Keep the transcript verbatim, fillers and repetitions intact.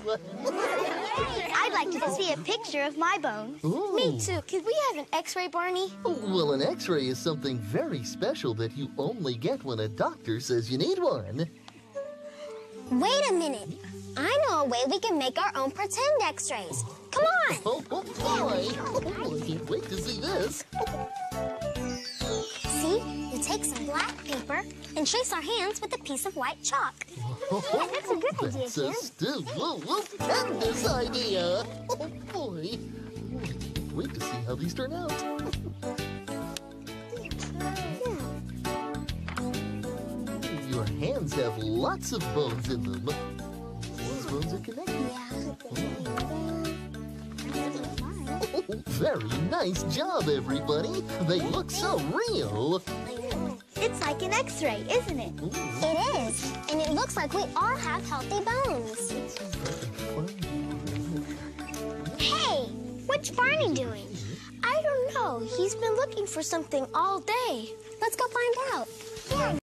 I'd like to see a picture of my bone. Ooh. Me too. Could we have an x-ray, Barney? Well, an x-ray is something very special that you only get when a doctor says you need one. Wait a minute. I know a way we can make our own pretend x-rays. Come on! Oh, oh boy! Oh, I can't wait to see this. See? We take some black paper and trace our hands with a piece of white chalk. Oh, That's a good idea, That's a Kim. stupendous stupendous idea. Oh, boy. Oh, I can't wait to see how these turn out. Your hands have lots of bones in them. These bones are connected. Oh, very nice job, everybody. They look so real. It's like an x-ray, isn't it? It is. And it looks like we all have healthy bones. Hey, what's Barney doing? I don't know. He's been looking for something all day. Let's go find out. Yeah.